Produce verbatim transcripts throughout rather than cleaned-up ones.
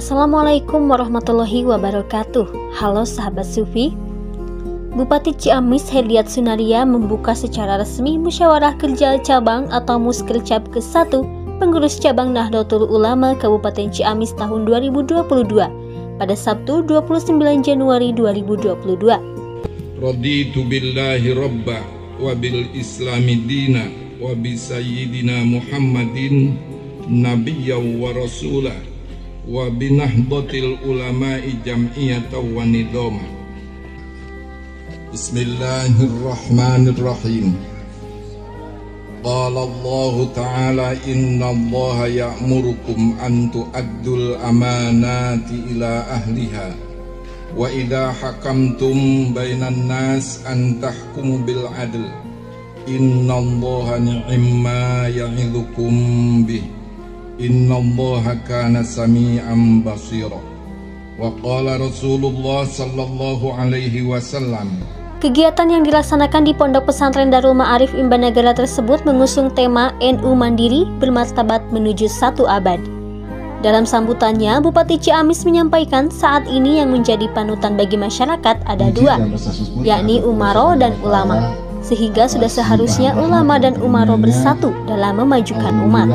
Assalamualaikum warahmatullahi wabarakatuh. Halo sahabat Sufi. Bupati Ciamis Herdiat Sunaria membuka secara resmi Musyawarah Kerja Cabang atau Muskercap ke satu Pengurus Cabang Nahdlatul Ulama Kabupaten Ciamis tahun dua ribu dua puluh dua pada Sabtu dua puluh sembilan Januari dua ribu dua puluh dua. Raditu billahi rabba wa bil islami dina wa bi sayyidina Muhammadin nabiyya wa rasulah wa binahdlatil ulama'i jam'iyatan wa nidama. Bismillahirrahmanirrahim. Qala Allah Ta'ala inna Allah ya'murukum an tu'addul amanati ila ahliha wa idha hakamtum bainan nas an tahkumu bil adl inna Allah ni'imma ya'idukum bih innallaha kana sami'an basira. Wa qala Rasulullah sallallahu alaihi wasallam. Kegiatan yang dilaksanakan di Pondok Pesantren Darul Ma'arif Imbanagara tersebut mengusung tema N U Mandiri Bermartabat Menuju Satu Abad. Dalam sambutannya, Bupati Ciamis menyampaikan saat ini yang menjadi panutan bagi masyarakat ada dua, yakni umaro dan ulama, sehingga sudah seharusnya ulama dan umaro bersatu dalam memajukan umat.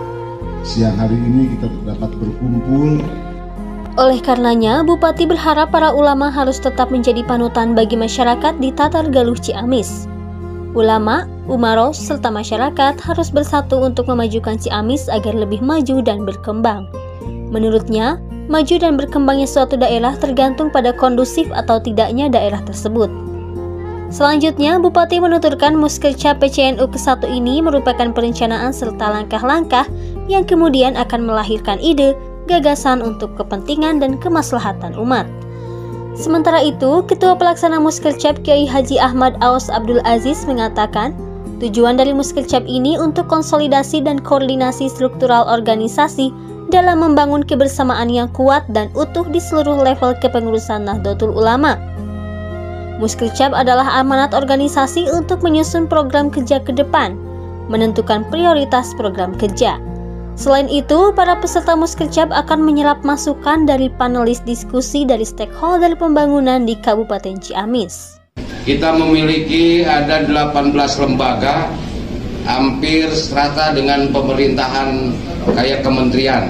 Siang hari ini kita dapat berkumpul. Oleh karenanya, Bupati berharap para ulama harus tetap menjadi panutan bagi masyarakat di Tatar Galuh Ciamis. Ulama, umaro, serta masyarakat harus bersatu untuk memajukan Ciamis agar lebih maju dan berkembang. Menurutnya, maju dan berkembangnya suatu daerah tergantung pada kondusif atau tidaknya daerah tersebut. Selanjutnya, Bupati menuturkan Muskercap P C N U ke satu ini merupakan perencanaan serta langkah-langkah yang kemudian akan melahirkan ide, gagasan untuk kepentingan dan kemaslahatan umat. Sementara itu, Ketua Pelaksana Muskercap Kiai Haji Ahmad Aus Abdul Aziz mengatakan, tujuan dari Muskercap ini untuk konsolidasi dan koordinasi struktural organisasi dalam membangun kebersamaan yang kuat dan utuh di seluruh level kepengurusan Nahdlatul Ulama. Muskercap adalah amanat organisasi untuk menyusun program kerja ke depan, menentukan prioritas program kerja. Selain itu, para peserta Muskercap akan menyerap masukan dari panelis diskusi dari stakeholder pembangunan di Kabupaten Ciamis. Kita memiliki ada delapan belas lembaga, hampir serata dengan pemerintahan kayak kementerian,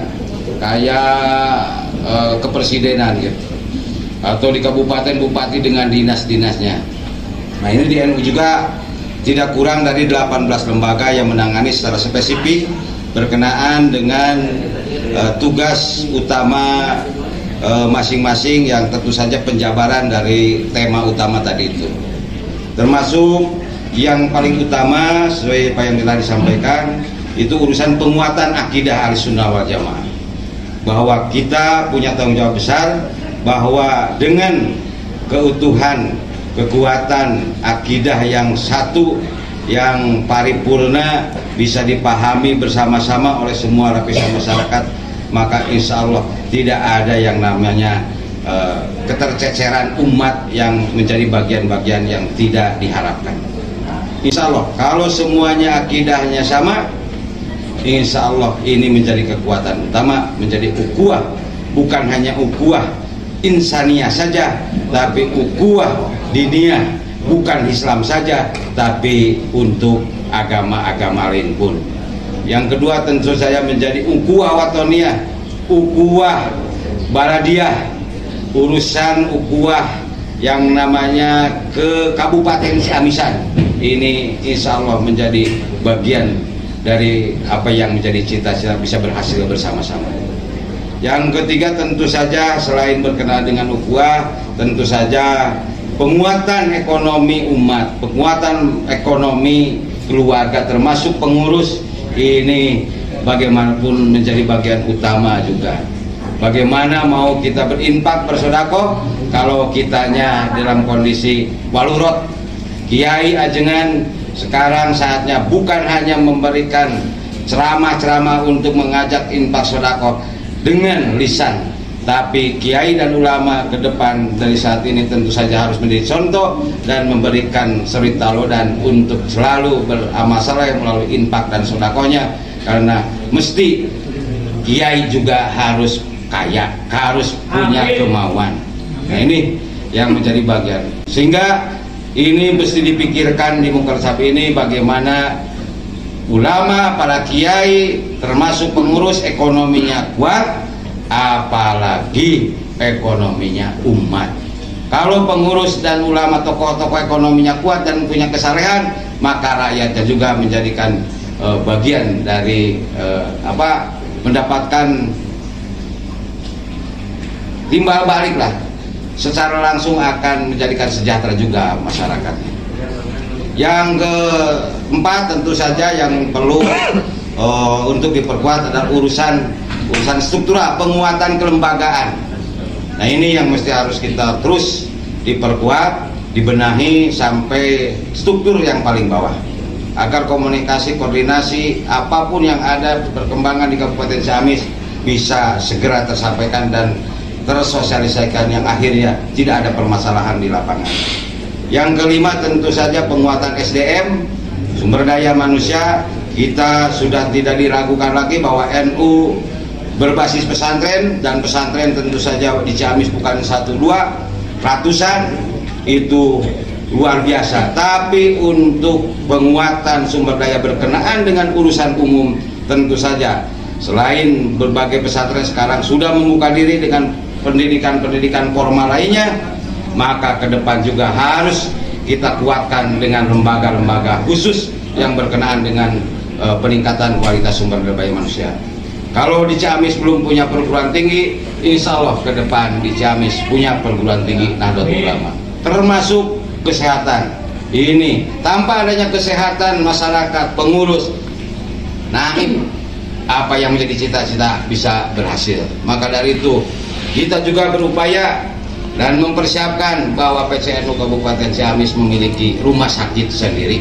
kayak eh, kepresidenan gitu. Atau di kabupaten bupati dengan dinas-dinasnya. Nah, ini di N U juga tidak kurang dari delapan belas lembaga yang menangani secara spesifik berkenaan dengan uh, tugas utama masing-masing uh, yang tentu saja penjabaran dari tema utama tadi itu. Termasuk yang paling utama sesuai apa yang telah disampaikan itu urusan penguatan akidah Ahlussunnah wal Jamaah. Bahwa kita punya tanggung jawab besar bahwa dengan keutuhan, kekuatan akidah yang satu, yang paripurna bisa dipahami bersama-sama oleh semua lapisan masyarakat, maka insya Allah tidak ada yang namanya uh, keterceceran umat yang menjadi bagian-bagian yang tidak diharapkan. Insya Allah kalau semuanya akidahnya sama, insya Allah ini menjadi kekuatan utama, menjadi ukhuwah, bukan hanya ukhuwah insaniyah saja, tapi ukhuwah diniyah, bukan Islam saja, tapi untuk agama-agama lain pun. Yang kedua tentu saya menjadi ukhuwah watoniyah, ukhuwah baladiyah, urusan ukhuwah yang namanya ke Kabupaten Ciamisan. Ini insya Allah menjadi bagian dari apa yang menjadi cita-cita bisa berhasil bersama-sama. Yang ketiga tentu saja selain berkenaan dengan ukhuwah, tentu saja penguatan ekonomi umat, penguatan ekonomi keluarga termasuk pengurus ini bagaimanapun menjadi bagian utama juga. Bagaimana mau kita berinfak bersedekah kalau kitanya dalam kondisi walurot. Kiai ajengan sekarang saatnya bukan hanya memberikan ceramah-ceramah untuk mengajak infak sedekah dengan lisan, tapi kiai dan ulama ke depan dari saat ini tentu saja harus menjadi contoh dan memberikan suri teladan untuk selalu beramal saleh melalui infak dan sedekahnya, karena mesti kiai juga harus kaya, harus punya kemauan. Nah ini yang menjadi bagian, sehingga ini mesti dipikirkan di Mukarsab ini bagaimana ulama, para kiai, termasuk pengurus ekonominya kuat, apalagi ekonominya umat. Kalau pengurus dan ulama, tokoh-tokoh ekonominya kuat dan punya kesalehan, maka rakyatnya juga menjadikan uh, bagian dari uh, apa mendapatkan timbal balik lah, secara langsung akan menjadikan sejahtera juga masyarakatnya. Yang keempat tentu saja yang perlu uh, untuk diperkuat adalah urusan urusan struktural, penguatan kelembagaan. Nah ini yang mesti harus kita terus diperkuat, dibenahi sampai struktur yang paling bawah, agar komunikasi, koordinasi apapun yang ada perkembangan di Kabupaten Ciamis bisa segera tersampaikan dan tersosialisasikan, yang akhirnya tidak ada permasalahan di lapangan. Yang kelima tentu saja penguatan S D M, sumber daya manusia. Kita sudah tidak diragukan lagi bahwa N U berbasis pesantren, dan pesantren tentu saja di Ciamis bukan satu dua, ratusan, itu luar biasa. Tapi untuk penguatan sumber daya berkenaan dengan urusan umum, tentu saja selain berbagai pesantren sekarang sudah membuka diri dengan pendidikan-pendidikan formal lainnya, maka ke depan juga harus kita kuatkan dengan lembaga-lembaga khusus yang berkenaan dengan uh, peningkatan kualitas sumber daya manusia. Kalau di Ciamis belum punya perguruan tinggi, insya Allah ke depan di Ciamis punya perguruan tinggi Nahdlatul Ulama, termasuk kesehatan. Ini tanpa adanya kesehatan masyarakat, pengurus, naib, apa yang menjadi cita-cita bisa berhasil. Maka dari itu kita juga berupaya dan mempersiapkan bahwa P C N U Kabupaten Ciamis memiliki rumah sakit sendiri.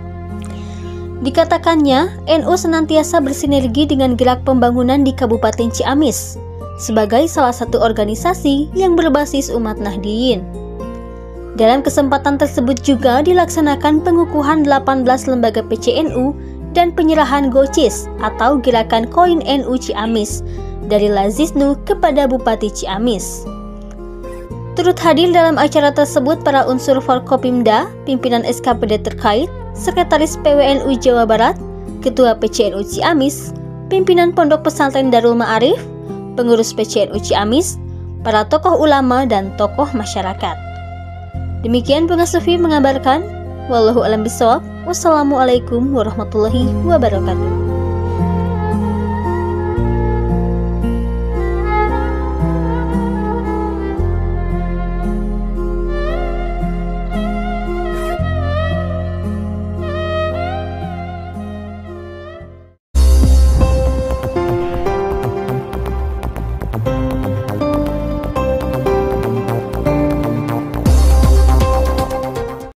Dikatakannya, N U senantiasa bersinergi dengan gerak pembangunan di Kabupaten Ciamis sebagai salah satu organisasi yang berbasis umat Nahdiyin. Dalam kesempatan tersebut juga dilaksanakan pengukuhan delapan belas lembaga P C N U dan penyerahan Gocis atau Gerakan Koin N U Ciamis dari Lazisnu kepada Bupati Ciamis. Turut hadir dalam acara tersebut para unsur Forkopimda, pimpinan S K P D terkait, Sekretaris P W N U Jawa Barat, Ketua P C N U Ciamis, pimpinan Pondok Pesantren Darul Ma'arif, pengurus P C N U Ciamis, para tokoh ulama dan tokoh masyarakat. Demikian Bunga Sufi mengabarkan. Wallahu a'lam bishawab. Wassalamualaikum warahmatullahi wabarakatuh.